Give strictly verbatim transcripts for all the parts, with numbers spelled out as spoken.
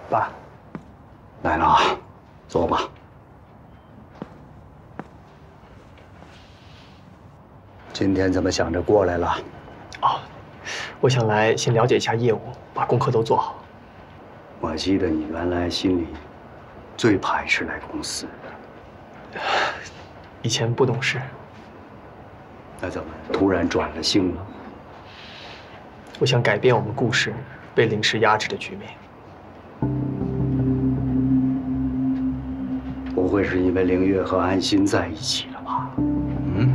爸， 来了啊，坐吧。今天怎么想着过来了？ 哦，我想来先了解一下业务，把功课都做好。 我记得你原来心里最排斥来公司的， 以前不懂事。 那怎么突然转了性了？ 我想改变我们顾氏被林氏压制的局面。 不会是因为凌月和安心在一起了吧？嗯，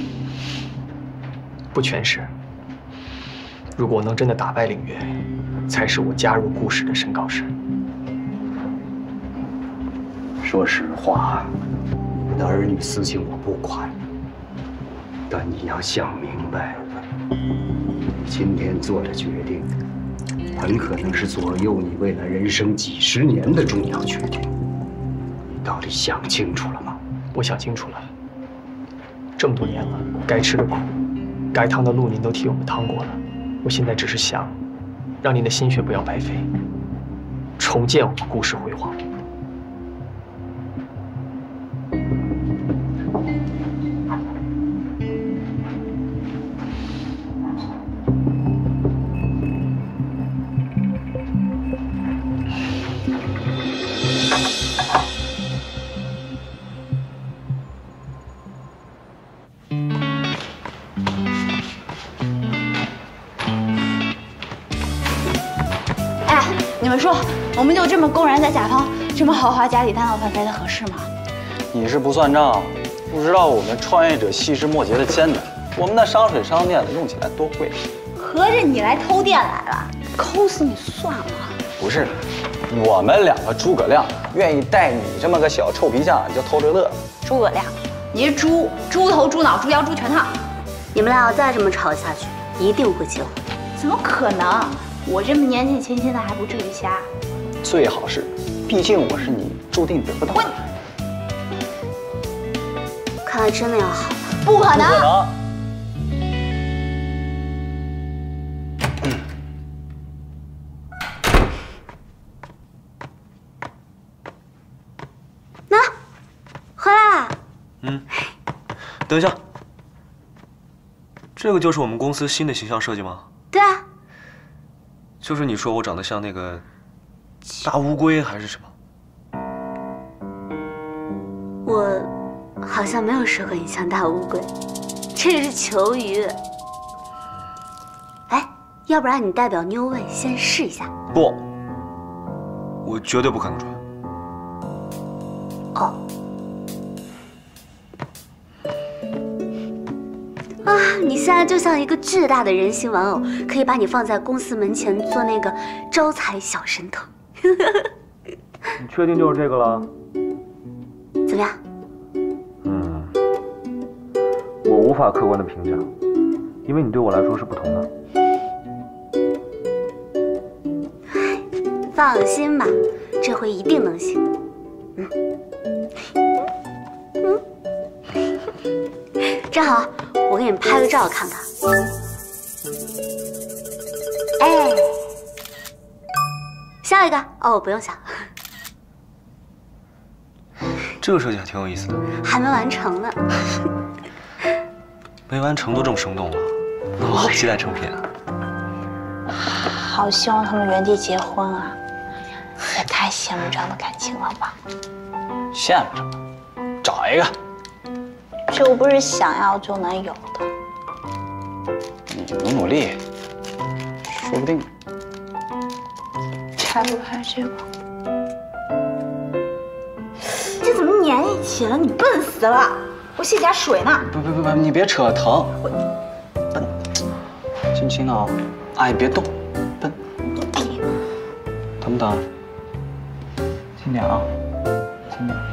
不全是。如果我能真的打败凌月，才是我加入顾氏的申告时。 说实话，你的儿女私情我不管，但你要想明白，你今天做的决定，很可能是左右你未来人生几十年的重要决定。你到底想清楚了吗？ 我想清楚了。这么多年了，该吃的苦，该趟的路您都替我们趟过了。我现在只是想，让您的心血不要白费，重建我们顾氏辉煌。 你们说，我们就这么公然在甲方这么豪华家里大闹纷飞的合适吗？ 你是不算账，不知道我们创业者细枝末节的艰难。我们的商水商店的用起来多贵。 合着你来偷电来了，抠死你算了。 不是，我们两个诸葛亮愿意带你这么个小臭皮匠就偷着乐。 诸葛亮，你是猪，猪头、猪脑、猪腰、猪全套。 你们俩要再这么吵下去，一定会结婚。 怎么可能？我这么年纪轻轻的还不至于瞎。 最好是，毕竟我是你注定得不到的。 看来真的要好了。 不可能。 不可能。 那，回来啦。 嗯，等一下，这个就是我们公司新的形象设计吗？ 对啊。 就是你说我长得像那个大乌龟还是什么？ 我好像没有说过你像大乌龟，这个是球鱼。哎，要不然你代表妞卫先试一下？ 不，我绝对不可能穿。 哦。啊，你现在就像一个巨大的人形玩偶，可以把你放在公司门前做那个招财小神童。 你确定就是这个了？ 怎么样？ 嗯，我无法客观的评价，因为你对我来说是不同的。 放心吧，这回一定能行。嗯，嗯，正好。我给你们拍个照看看。哎，笑一个哦，不用笑。 这个设计还挺有意思的。 还没完成呢。 没完成都这么生动了，那我好期待成品啊！ 好希望他们原地结婚啊！也太羡慕这样的感情了吧？ 羡慕什么？找一个。 这又不是想要就能有的。 你努努力，说不定。 拆不开这个，这怎么粘一起了？你笨死了！我卸加水呢。 不不不不，你别扯，疼。笨，轻轻的啊，哎，别动，笨。疼不疼？轻点啊，轻点。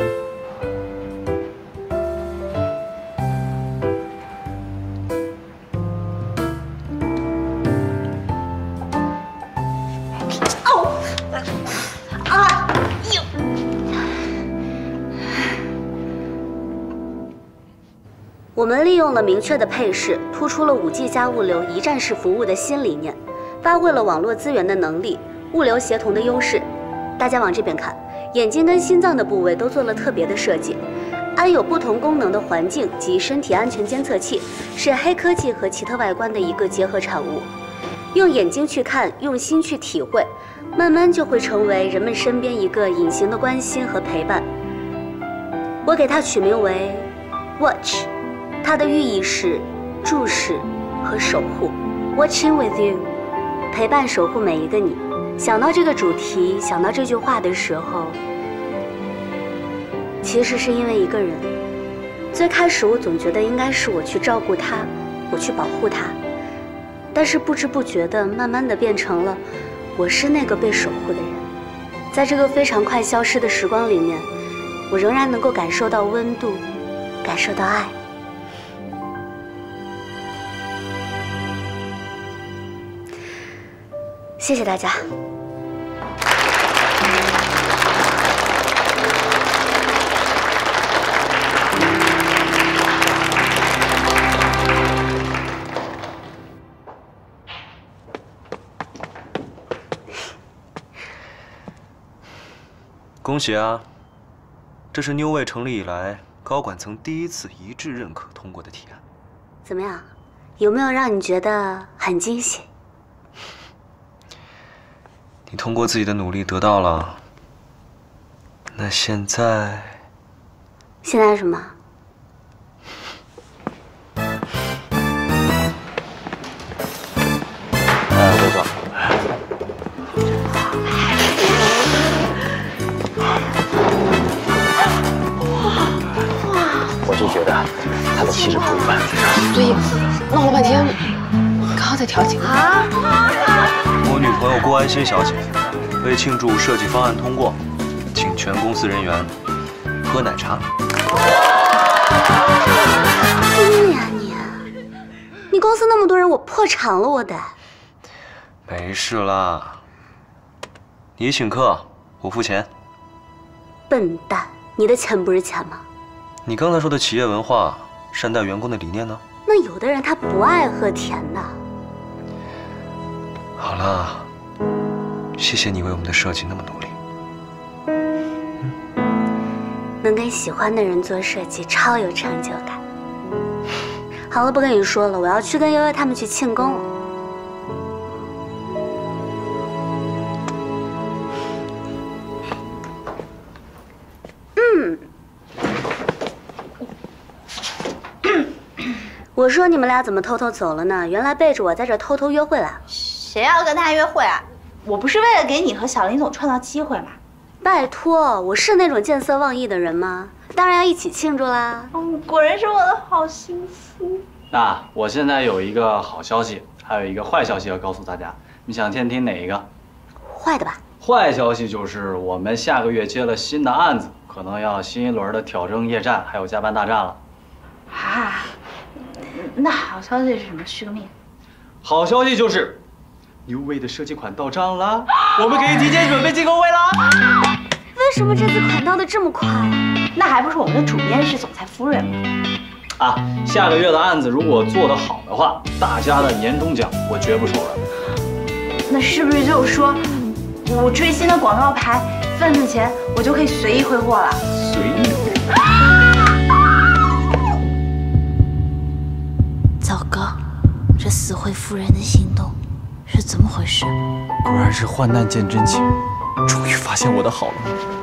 我们利用了明确的配饰，突出了五 G 加物流一站式服务的新理念，发挥了网络资源的能力、物流协同的优势， 大家往这边看，眼睛跟心脏的部位都做了特别的设计。安有不同功能的环境及身体安全监测器，是黑科技和奇特外观的一个结合产物。用眼睛去看，用心去体会，慢慢就会成为人们身边一个隐形的关心和陪伴。我给它取名为 Watch， 它的寓意是注视和守护。Watching with you， 陪伴守护每一个你。想到这个主题，想到这句话的时候，其实是因为一个人。最开始我总觉得应该是我去照顾他，我去保护他，但是不知不觉的，慢慢的变成了我是那个被守护的人。在这个非常快消失的时光里面，我仍然能够感受到温度，感受到爱。谢谢大家。 恭喜啊！这是 New Way 成立以来高管层第一次一致认可通过的提案。 怎么样？有没有让你觉得很惊喜？ 你通过自己的努力得到了，那现在…… 现在是什么？ 哎，魏总。 我就觉得他的气质不一般。 所以闹了半天，刚刚在调情啊！ 我女朋友郭安心小姐为庆祝设计方案通过，请全公司人员喝奶茶。 疯呀你！你公司那么多人，我破产了，我得。 没事啦，你请客，我付钱。 笨蛋，你的钱不是钱吗？ 你刚才说的企业文化、善待员工的理念呢？ 那有的人他不爱喝甜的。 好了，谢谢你为我们的设计那么努力。 能给喜欢的人做设计，超有成就感。好了，不跟你说了，我要去跟悠悠他们去庆功了。嗯。我说你们俩怎么偷偷走了呢？原来背着我在这偷偷约会了。 谁要跟他约会啊？我不是为了给你和小林总创造机会吗？ 拜托，我是那种见色忘义的人吗？当然要一起庆祝啦！ 嗯，果然是我的好心思。 那我现在有一个好消息，还有一个坏消息要告诉大家，你想先听哪一个？ 坏的吧？ 坏消息就是我们下个月接了新的案子，可能要新一轮的挑征夜战，还有加班大战了。 啊，那好消息是什么？续个命。 好消息就是 ，New Way 的设计款到账了，我们可以提前准备进购会啦。 为什么这次款到的这么快？ 那还不是我们的主编是总裁夫人吗？ 啊，下个月的案子如果做得好的话，大家的年终奖我绝不手软。 那是不是就是说，我追新的广告牌份子钱，我就可以随意挥霍了？ 随意挥霍。 糟糕，这死灰夫人的行动是怎么回事？ 果然是患难见真情，终于发现我的好了。